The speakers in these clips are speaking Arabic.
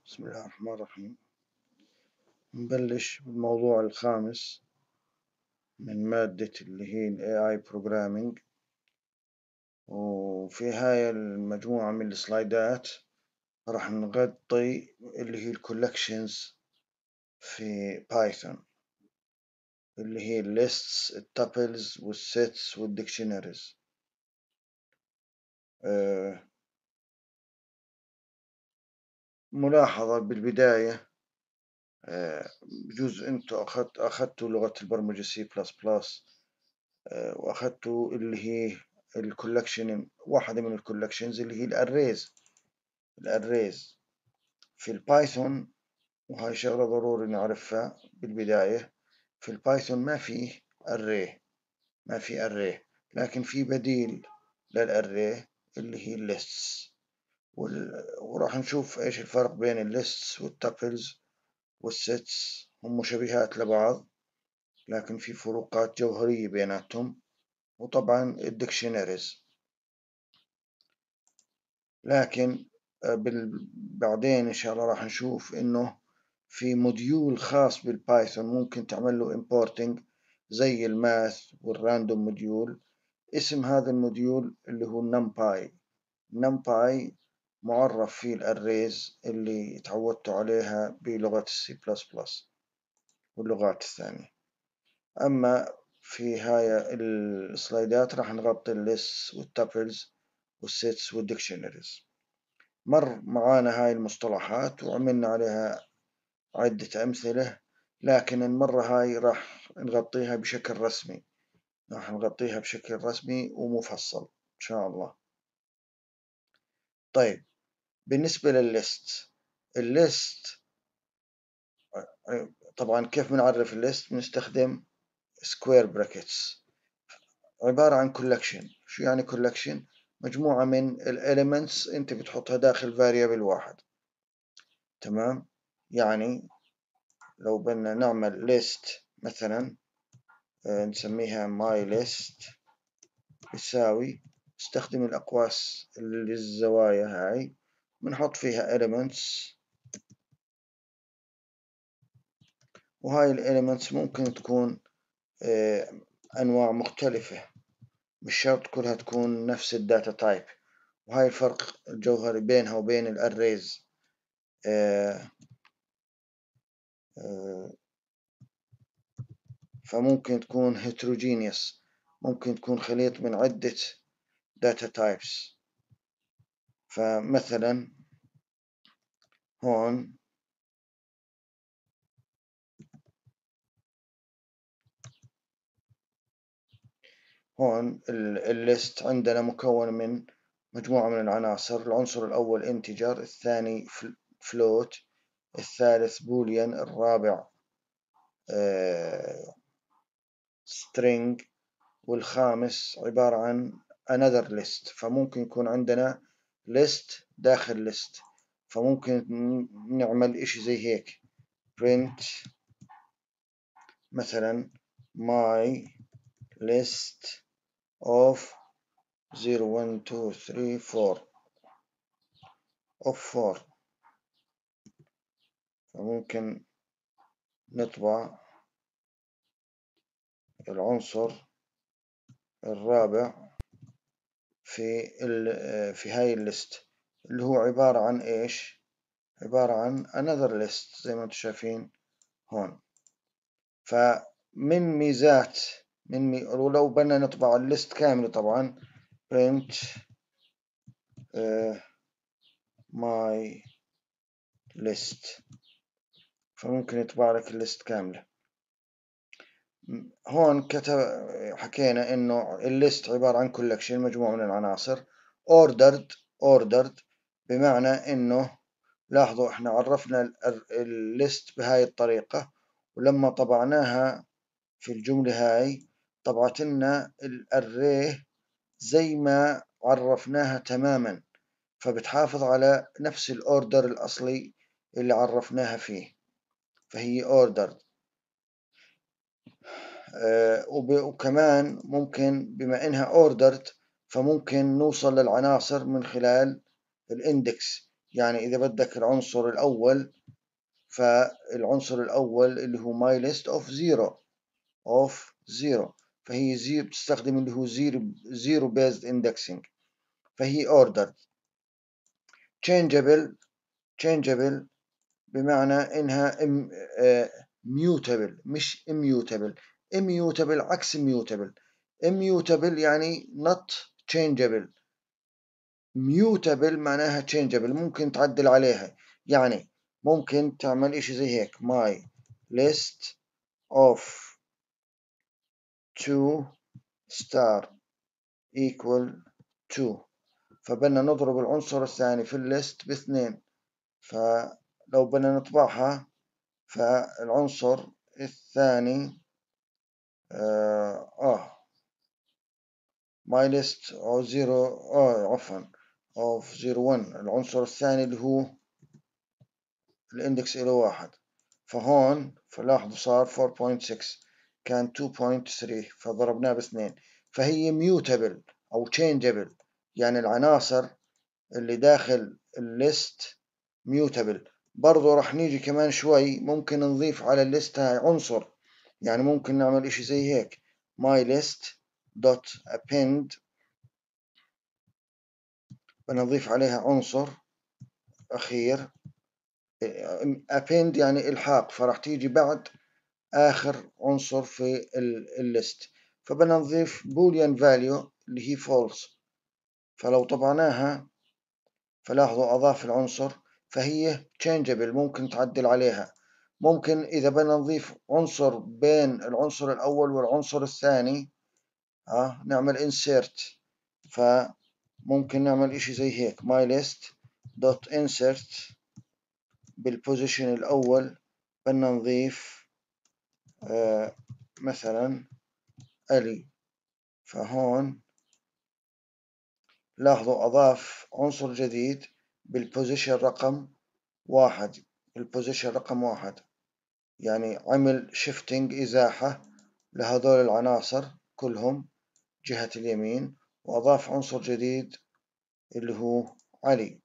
بسم الله الرحمن الرحيم. نبلش بالموضوع الخامس من مادة اللي هي ال AI Programming، وفي هاي المجموعة من السلايدات راح نغطي اللي هي الكولكشنز في بايثون، اللي هي الليستس التابلز والسيتس والديكشنريز. ملاحظة بالبداية، بجوز انتوا أخذتوا لغة البرمجة C++، واخذتوا اللي هي الكولكشن، واحدة من الكولكشنز اللي هي الاريز في البايثون. وهاي شغلة ضروري نعرفها بالبداية. في البايثون ما في array، لكن في بديل للarray اللي هي الليستس، وراح نشوف ايش الفرق بين الليستس والتابلز والسيتس. هم مشابهات لبعض لكن في فروقات جوهرية بيناتهم، وطبعا الدكشنريز. لكن بعدين إن شاء الله راح نشوف إنه في موديول خاص بالبايثون ممكن تعمل له importing زي الماث والراندوم موديول. اسم هذا الموديول اللي هو NumPy معرف فيه الأريز اللي تعودتوا عليها بلغة السي بلس بلس واللغات الثانية. أما في هاي السلايدات راح نغطي الليست والتابلز والسيتس والديكشنريز. مر معانا هاي المصطلحات وعملنا عليها عدة أمثلة، لكن المرة هاي راح نغطيها بشكل رسمي ومفصل إن شاء الله. طيب، بالنسبة الليست طبعا كيف بنعرف الليست؟ بنستخدم سكوير براكتس، عبارة عن كولكشن. شو يعني كولكشن؟ مجموعة من الاليمنتس انت بتحطها داخل فاريبل واحد. تمام؟ يعني لو بدنا نعمل ليست مثلا، نسميها my list، بتساوي استخدم الأقواس للزوايا هاي، بنحط فيها elements، وهاي الelements ممكن تكون أنواع مختلفة، مش شرط كلها تكون نفس الداتا تايب. وهاي الفرق الجوهري بينها وبين الأريز. فممكن تكون heterogeneous، ممكن تكون خليط من عدة data types. فمثلا هون الليست عندنا مكون من مجموعة من العناصر. العنصر الأول انتجر، الثاني فلوت، الثالث بوليان، الرابع string، والخامس عبارة عن another list. فممكن يكون عندنا list داخل list. فممكن نعمل إشي زي هيك print مثلا my list of 0 1 2 3 4 of 4. فممكن نطبع العنصر الرابع في هاي الليست، اللي هو عبارة عن إيش؟ عبارة عن another list زي ما انتم شايفين هون. فمن ميزات ولو بدنا نطبع الليست كاملة طبعا print my list، فممكن يطبع لك الليست كاملة. هون حكينا انه الليست عبارة عن collection، مجموعة من العناصر. ordered بمعنى انه لاحظوا احنا عرفنا الليست بهاي الطريقة، ولما طبعناها في الجملة هاي طبعت لنا الاري زي ما عرفناها تماما، فبتحافظ على نفس الاوردر الاصلي اللي عرفناها فيه، فهي ordered. وكمان ممكن بما انها ordered فممكن نوصل للعناصر من خلال الاندكس. يعني إذا بدك العنصر الأول، فالعنصر الأول اللي هو my list of zero فهي زيرو، بتستخدم اللي هو zero based indexing، فهي ordered. changeable بمعنى إنها mutable مش immutable عكس immutable يعني not changeable. mutable معناها changeable ممكن تعدل عليها، يعني ممكن تعمل إشي زي هيك my list of 2 star equal 2، فبدنا نضرب العنصر الثاني في الليست ب2، فلو بدنا نطبعها فالعنصر الثاني my list أو زيرو عفوا of 01، العنصر الثاني اللي هو الاندكس إلى 1، فهون فلاحظوا صار 4.6 كان 2.3 فضربناه ب2، فهي mutable أو changeable، يعني العناصر اللي داخل الليست mutable. برضو رح نيجي كمان شوي ممكن نضيف على الليست هاي عنصر، يعني ممكن نعمل إشي زي هيك my list dot append، بنضيف عليها عنصر أخير append يعني إلحاق، فرح تيجي بعد آخر عنصر في الليست، فبدنا نضيف boolean value اللي هي false، فلو طبعناها فلاحظوا أضاف العنصر، فهي changeable ممكن تعدل عليها. ممكن إذا بدنا نضيف عنصر بين العنصر الأول والعنصر الثاني نعمل insert، فممكن نعمل إشي زي هيك my list dot insert بالبوزيشن الأول بدنا نضيف مثلا ألي، فهون لاحظوا أضاف عنصر جديد بالبوزيشن رقم 1، بالبوزيشن رقم 1، يعني عمل شيفتنج إزاحة لهذول العناصر كلهم جهة اليمين، وأضاف عنصر جديد اللي هو علي.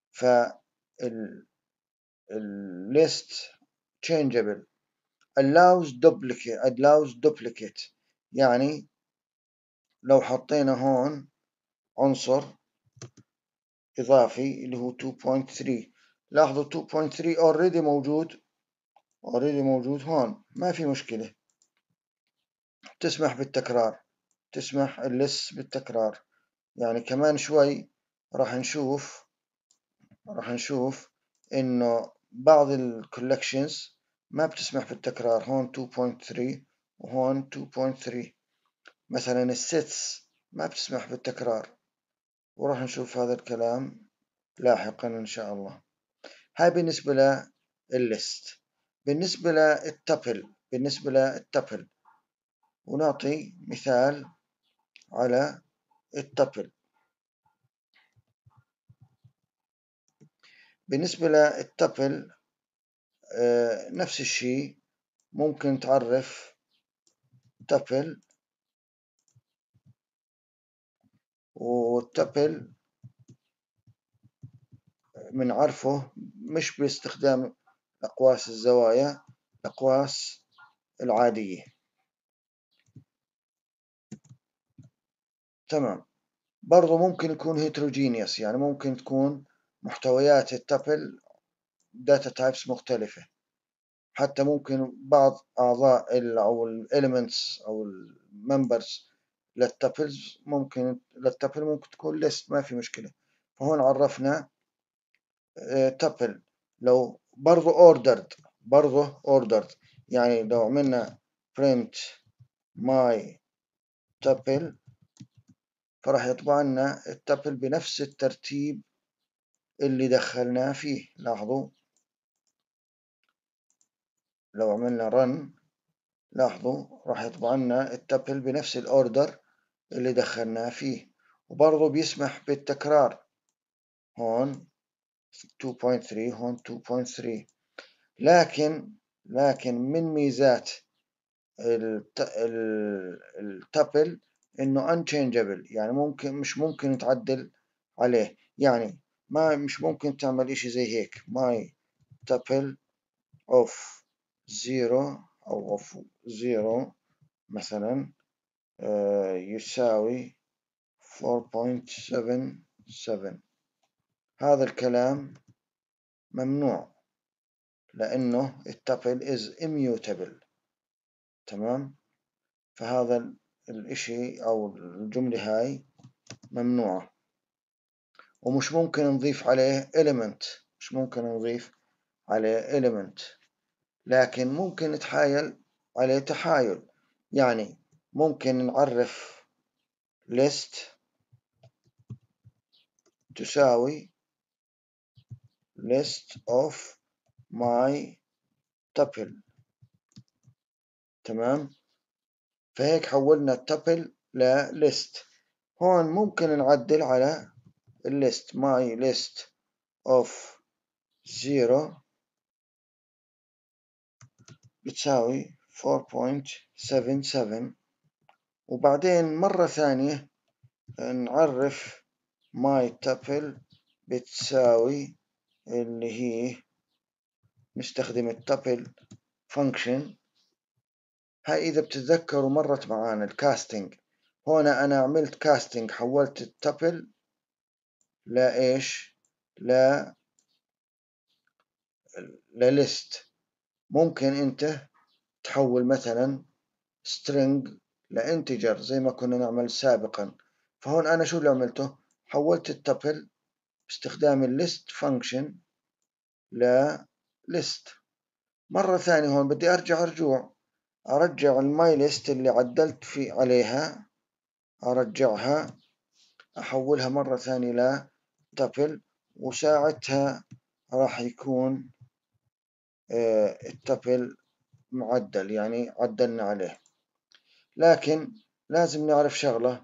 list changeable allows duplicate يعني لو حطينا هون عنصر إضافي اللي هو 2.3، لاحظوا 2.3 already موجود هون، ما في مشكلة، تسمح بالتكرار، تسمح الليست بالتكرار. يعني كمان شوي راح نشوف إنه بعض الكولكشنز ما بتسمح بالتكرار، هون 2.3 وهون 2.3، مثلا السيتس ما بتسمح بالتكرار، وراح نشوف هذا الكلام لاحقا إن شاء الله. هاي بالنسبة للليست. بالنسبة للتبل ونعطي مثال على التبل. بالنسبة للتبل نفس الشيء، ممكن تعرف تبل، والتبل بنعرفه مش باستخدام أقواس الزوايا، الأقواس العادية. تمام. برضو ممكن يكون heterogeneous، يعني ممكن تكون محتويات التبل data types مختلفة، حتى ممكن بعض أعضاء أو elements أو members للتبل ممكن تكون list، ما في مشكلة. فهون عرفنا تبل. لو برضو ordered يعني لو عملنا print my tuple فراح يطبع لنا التبل بنفس الترتيب اللي دخلناه فيه. لاحظوا لو عملنا run، لاحظوا راح يطبع لنا التبل بنفس الاوردر اللي دخلناه فيه، وبرضه بيسمح بالتكرار، هون 2.3 هون 2.3. لكن من ميزات التبل انه unchangeable، يعني مش ممكن يتعدل عليه، يعني مش ممكن تعمل إشي زي هيك my tuple of 0 أو of 0 مثلا يساوي 4.77. هذا الكلام ممنوع لأنه التابل is immutable. تمام، فهذا الإشي أو الجملة هاي ممنوعة، ومش ممكن نضيف عليه element، مش ممكن نضيف عليه element، لكن ممكن نتحايل عليه تحايل. يعني ممكن نعرف list تساوي list of my tuple. تمام، فهيك حولنا التابل لليست. هون ممكن نعدل على الليست my list of 0 بتساوي 4.77، وبعدين مرة ثانية نعرف my tuple بتساوي اللي هي نستخدم التابل function. هاي إذا بتتذكروا مرت معانا الكاستنج. هون أنا عملت كاستنج، حولت التابل لإيش؟ لليست. ممكن أنت تحول مثلا string لانتجر زي ما كنا نعمل سابقا. فهون أنا شو اللي عملته؟ حولت التابل باستخدام الليست function لليست. مرة ثانية هون بدي أرجع الماي ليست اللي عدلت في عليها، أرجعها أحولها مرة ثانية لتابل، وساعتها راح يكون التابل معدل، يعني عدلنا عليه. لكن لازم نعرف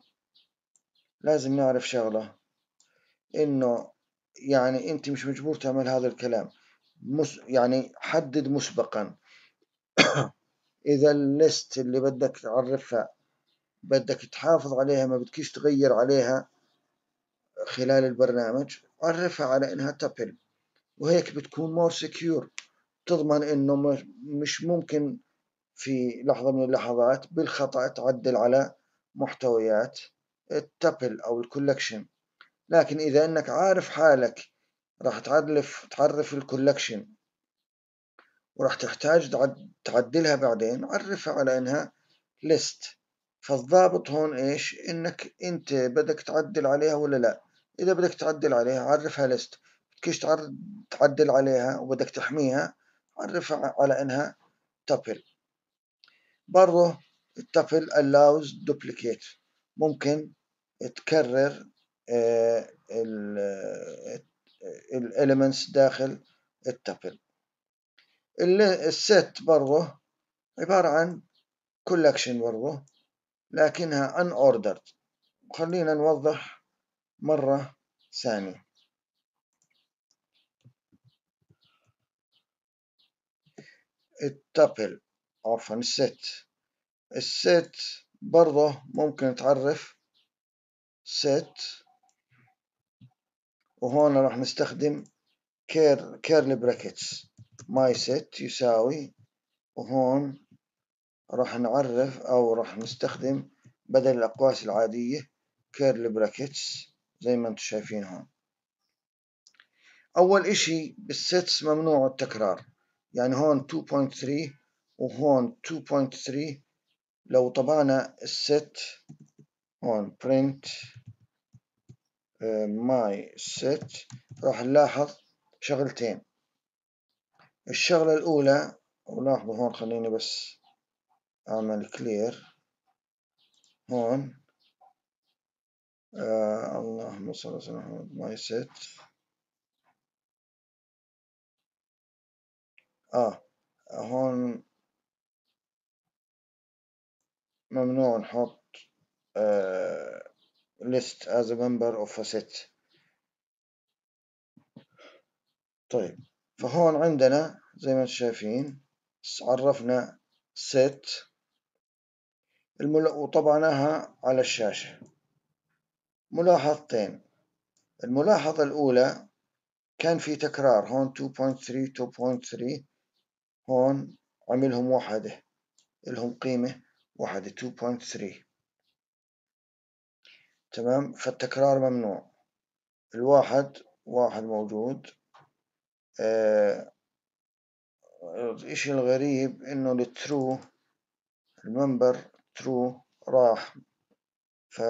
شغلة إنه يعني أنت مش مجبور تعمل هذا الكلام. يعني حدد مسبقا إذا الليست اللي بدك تعرفها بدك تحافظ عليها، ما بدكيش تغير عليها خلال البرنامج، عرفها على إنها تابل، وهيك بتكون مور سكيور. تضمن إنه مش ممكن في لحظة من اللحظات بالخطأ تعدل على محتويات التابل أو الكولكشن. لكن إذا أنك عارف حالك راح تعرف الكولكشن وراح تحتاج تعدلها بعدين، عرفها على إنها ليست. فالضابط هون إيش؟ إنك أنت بدك تعدل عليها ولا لا. إذا بدك تعدل عليها عرفها ليست، بدكش تعدل عليها وبدك تحميها، عرفها على إنها تابل. برضه التابل allows duplicate، ممكن تكرر الاليمنتس داخل التابل. الست برضه عبارة عن collection برضه لكنها unordered. خلينا نوضح مرة ثانية. التابل عفوا الست برضه ممكن تعرف set، وهون راح نستخدم كيرلي براكتس my set يساوي، وهون راح نعرف أو راح نستخدم بدل الأقواس العادية كيرلي براكتس زي ما انتم شايفين هون. أول إشي بالسيتس ممنوع التكرار، يعني هون 2.3 وهون 2.3. لو طبعنا الست هون print my set راح نلاحظ شغلتين. الشغلة الأولى، ولاحظوا هون خليني بس أعمل clear هون. اللهم صل وسلم my set. هون ممنوع نحط list as a member of a set. طيب، فهون عندنا زي ما انتم شايفين عرفنا set وطبعناها على الشاشة. ملاحظتين. الملاحظة الأولى كان في تكرار هون 2.3 2.3 هون عملهم وحدة لهم قيمة واحدة 2.3 تمام. فالتكرار ممنوع. الواحد واحد موجود. الإشي الغريب إنه الترو المنبر ترو راح. ف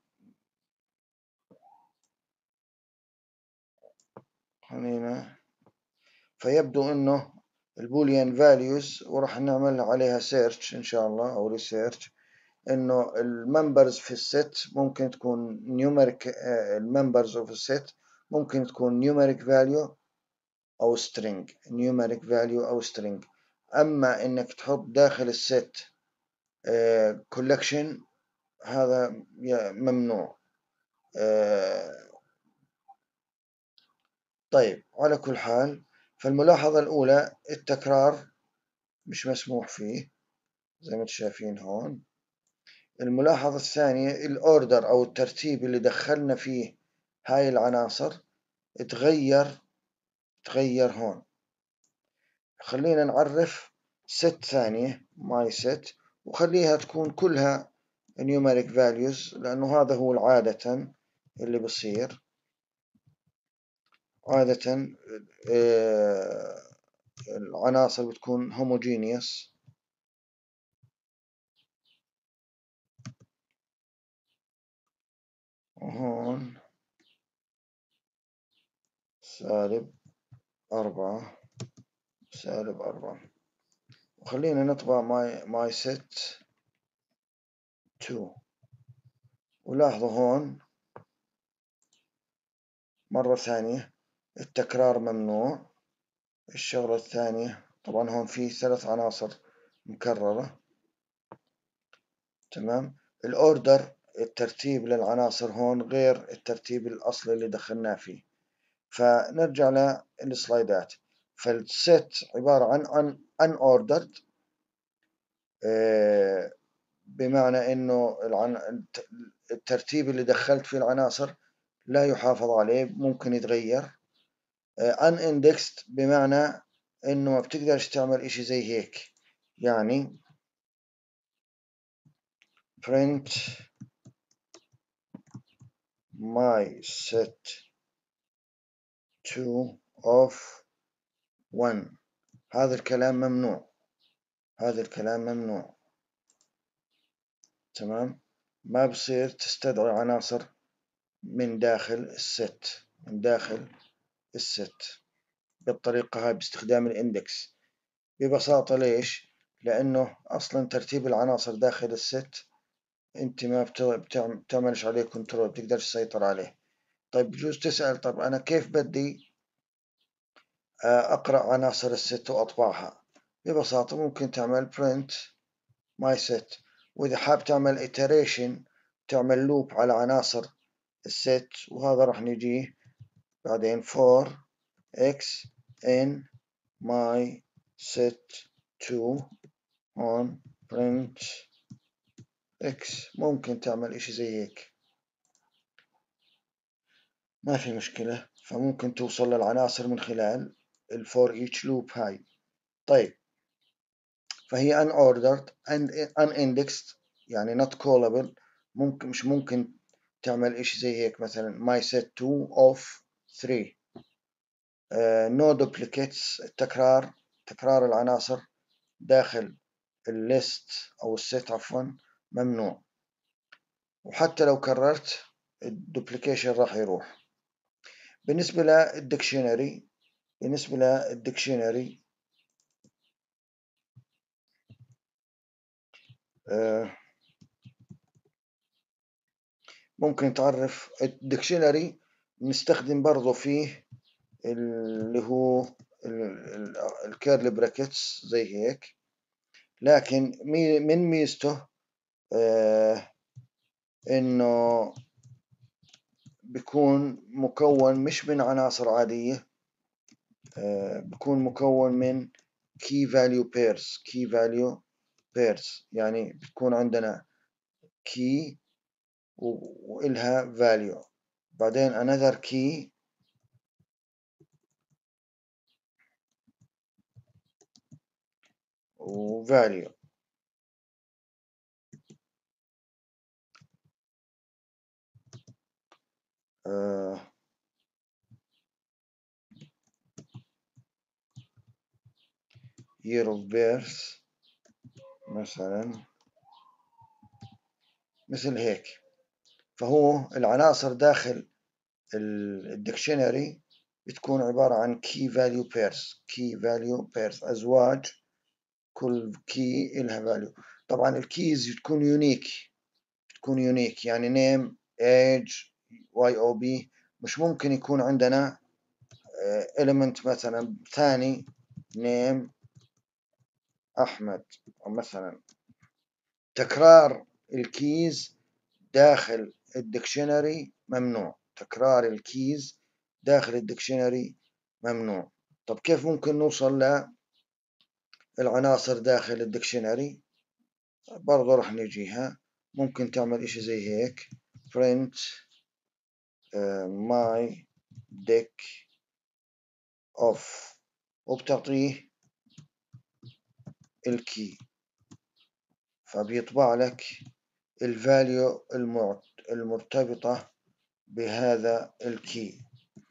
خلينا فيبدو إنه البوليان فاليوز وراح نعمل عليها سيرش إن شاء الله أو ريسيرش إنه الممبرز في الست ممكن تكون نيوميريك. الممبرز اوف الست ممكن تكون نيوميريك فاليو أو string numeric value أو string. أما إنك تحط داخل الست collection هذا ممنوع. طيب على كل حال، فالملاحظة الأولى التكرار مش مسموح فيه زي ما انتم شايفين هون. الملاحظة الثانية الأوردر أو الترتيب اللي دخلنا فيه هاي العناصر تغير هون. خلينا نعرف ست ثانية ماي ست وخليها تكون كلها numeric values لأنه هذا هو العادة اللي بصير. عادة العناصر بتكون homogeneous. وهون -4 -4. وخلينا نطبع ماي ست 2. ولاحظوا هون مرة ثانية التكرار ممنوع. الشغلة الثانية طبعا هون في 3 عناصر مكررة تمام. الأوردر الترتيب للعناصر هون غير الترتيب الأصلي اللي دخلناه فيه. فنرجع للسلايدات. فالست عبارة عن unordered بمعنى إنه الترتيب اللي دخلت فيه العناصر لا يحافظ عليه ممكن يتغير. unindexed بمعنى إنه ما بتقدرش تعمل إشي زي هيك. يعني print my set 2 of 1. هذا الكلام ممنوع. هذا الكلام ممنوع تمام. ما بصير تستدعي عناصر من داخل الست بالطريقة هاي باستخدام الاندكس. ببساطة ليش؟ لأنه أصلا ترتيب العناصر داخل الست أنت ما بتعملش عليه كنترول، بتقدرش تسيطر عليه. طيب بجوز تسأل طب أنا كيف بدي أقرأ عناصر الست وأطبعها؟ ببساطة ممكن تعمل print my set. وإذا حاب تعمل iteration تعمل لوب على عناصر الست وهذا راح نجيه بعدين for x in my set 2 on print x. ممكن تعمل إشي زي هيك ما في مشكلة. فممكن توصل للعناصر من خلال الفور each loop هاي. طيب فهي unordered and unindexed يعني not callable. مش ممكن تعمل إشي زي هيك مثلا my set 2 of 3. no duplicates تكرار العناصر داخل الليست أو الست عفوا ممنوع. وحتى لو كررت الدوبليكيشن راح يروح. بالنسبة للدكشنري ممكن تعرف الدكشنري نستخدم برضو فيه اللي هو الكيرل براكتس زي هيك. لكن من ميزته انه بيكون مكون مش من عناصر عادية. بيكون مكون من key value pairs يعني بتكون عندنا key وإلها value بعدين another key و value. year of birth مثلا مثل هيك. فهو العناصر داخل الدكشنري بتكون عبارة عن key value pairs أزواج، كل key إلها value. طبعا الكيز تكون يونيك يعني name age YOB. مش ممكن يكون عندنا element مثلا ثاني name أحمد مثلا. تكرار الكيز داخل الدكشنري ممنوع. تكرار الكيز داخل الدكشنري ممنوع. طب كيف ممكن نوصل للعناصر داخل الدكشنري؟ برضو رح نجيها. ممكن تعمل اشي زي هيك print my deck of وبتعطيه الكي، فبيطبع لك الفاليو المرتبطة بهذا الكي.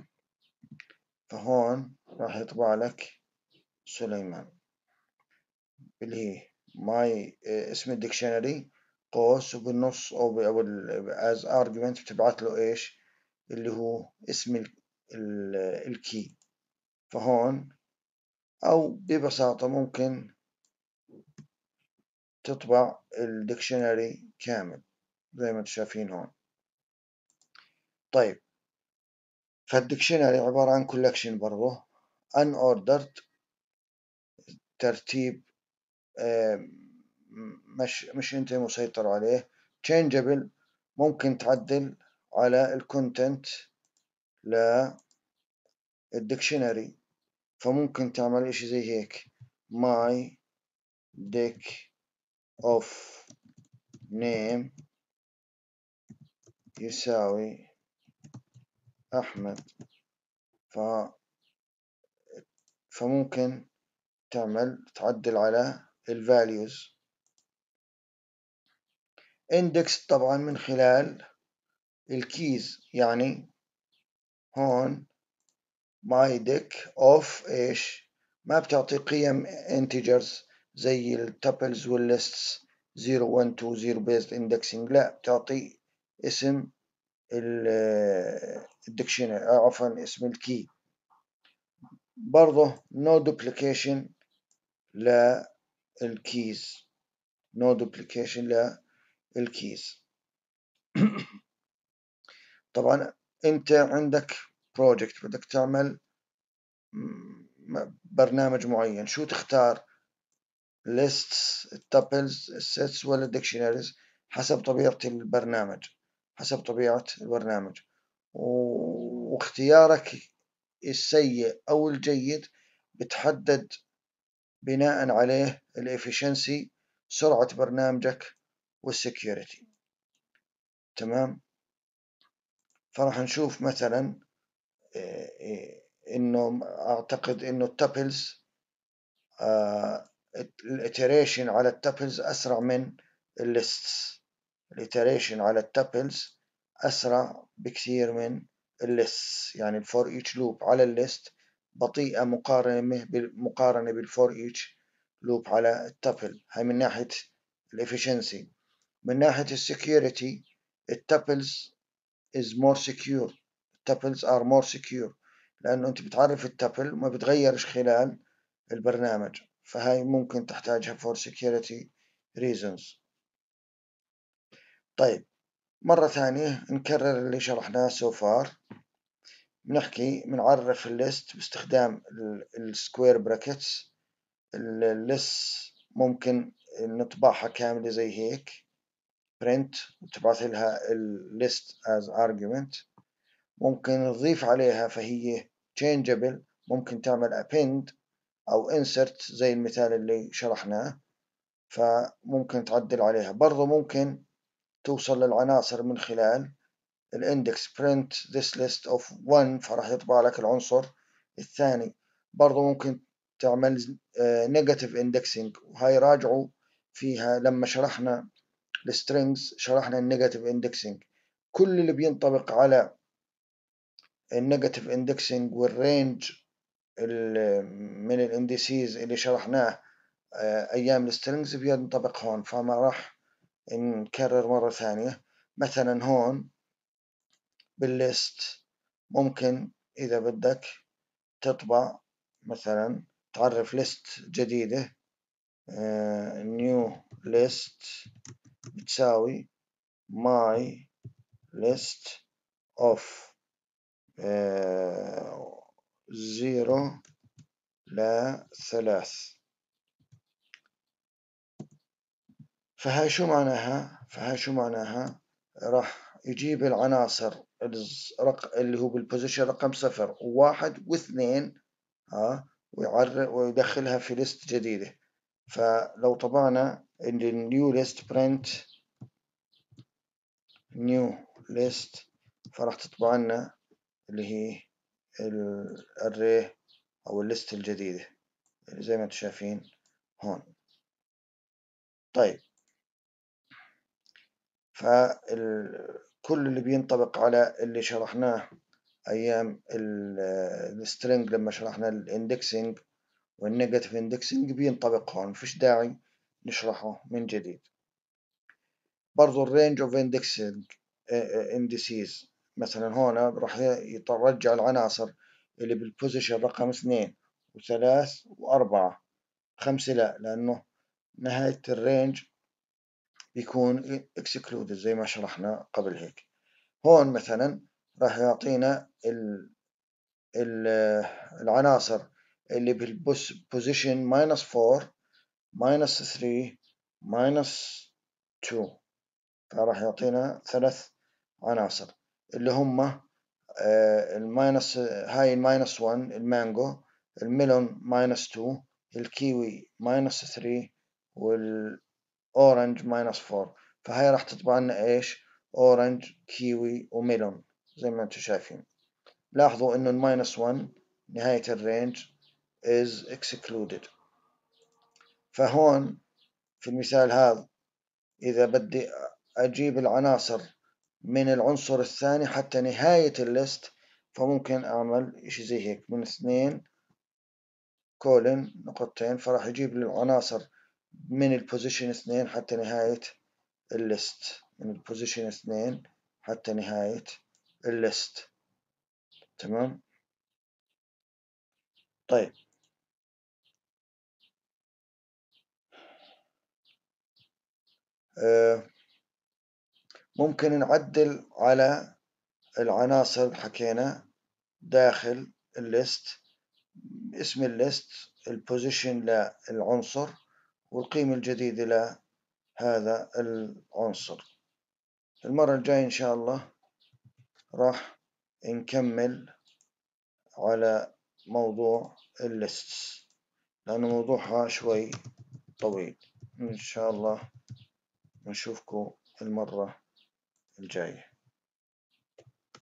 فهون راح يطبع لك سليمان اللي هي ماي اسم الديكشنري قوس وبالنص او از ارجيومنت بتبعت له ايش اللي هو اسم الكي. فهون او ببساطة ممكن تطبع الديكشنري كامل زي ما انتم شايفين هون. طيب فالديكشنري عبارة عن كولكشن برضه unordered ترتيب مش انت مسيطر عليه. changeable ممكن تعدل على الكونتنت للديكشنري. فممكن تعمل اشي زي هيك my deck of name يساوي أحمد. فممكن تعدل على الفاليوز. index طبعا من خلال الكيز، يعني هون my deck of ايش ما بتعطي قيم integers زي التابلز والlists 0 1 2 0 based indexing. لا بتعطي اسم الدكشنري عفوا اسم الكي. برضه no duplication للكيز no duplication للكيز. طبعا انت عندك بروجكت بدك تعمل برنامج معين، شو تختار؟ lists tuples sets ولا dictionaries؟ حسب طبيعة البرنامج. واختيارك السيء أو الجيد بتحدد بناء عليه الافشنسي سرعة برنامجك والسكيورتي. تمام. فراح نشوف مثلا انه اعتقد انه التابلز الاتريشن على التابلز اسرع من الليستس. الاتريشن على التابلز اسرع بكثير من الليست، يعني الفور ايتش لوب على الليست بطيئة مقارنة بالفور ايتش لوب على التابل. هاي من ناحية الافشنسي. من ناحية السكيورتي التابلز is more secure. tuples are more secure لأنه أنت بتعرف التابل ما بتغيرش خلال البرنامج، فهاي ممكن تحتاجها for security reasons. طيب مرة ثانية نكرر اللي شرحناه so far. بنعرف الليست باستخدام السكوير براكتس. الليست ممكن نطبعها كاملة زي هيك print وتبعث لها list as argument. ممكن نضيف عليها فهي changeable، ممكن تعمل append أو insert زي المثال اللي شرحناه، فممكن تعدل عليها. برضو ممكن توصل للعناصر من خلال الاندكس print this list of one، فراح يطبع لك العنصر الثاني. برضو ممكن تعمل نيجاتيف اندكسنج، وهاي راجعوا فيها لما شرحنا السترينجز، شرحنا النيجاتيف اندكسنج. كل اللي بينطبق على النيجاتيف اندكسنج والرينج من الاندسيز اللي شرحناه ايام السترينجز بينطبق هون، فما راح نكرر مرة ثانية. مثلا هون بالليست ممكن إذا بدك تطبع مثلا تعرف ليست جديدة، new list بتساوي my list of 0 ل3. فهاي شو معناها؟ راح يجيب العناصر اللي هو بالبوزيشن رقم 0 و1 و2 ويدخلها في ليست جديدة. فلو طبعنا النيو ليست برنت نيو ليست، فراح تطبع لنا اللي هي الاري او الليست الجديدة زي ما انتم شايفين هون. طيب، فكل اللي بينطبق على اللي شرحناه ايام السترينج لما شرحنا الاندكسنج والنيجاتيف اندكسنج بينطبق هون، مفيش داعي نشرحه من جديد. برضو الرينج اوف اندكسنج اندسيز، مثلا هون راح يرجع العناصر اللي بالبوزيشن رقم 2 و3 و4. 5 لا، لانه نهاية الرينج بيكون excluded زي ما شرحنا قبل هيك. هون مثلا راح يعطينا العناصر اللي بالبوزيشن -4 -3 -2، فراح يعطينا 3 عناصر اللي هم الماينس، هاي الماينس 1 المانجو، الميلون -2، الكيوي -3، والأورنج -4. فهاي راح تطبع لنا ايش؟ أورنج، كيوي، وميلون زي ما انتم شايفين. لاحظوا انه الماينس 1 نهاية الرينج is excluded. فهون في المثال هذا إذا بدي أجيب العناصر من العنصر الثاني حتى نهاية الليست، فممكن أعمل إشي زي هيك من 2 كولن نقطتين، فراح يجيب لي العناصر من البوزيشن 2 حتى نهاية الليست، من البوزيشن 2 حتى نهاية الليست. تمام. طيب، ممكن نعدل على العناصر اللي حكينا داخل الليست، اسم الليست، البوزيشن للعنصر، والقيمة الجديدة لهذا العنصر. المرة الجاية إن شاء الله راح نكمل على موضوع الليست، لأنه موضوعها شوي طويل. إن شاء الله نشوفكم المرة الجاية.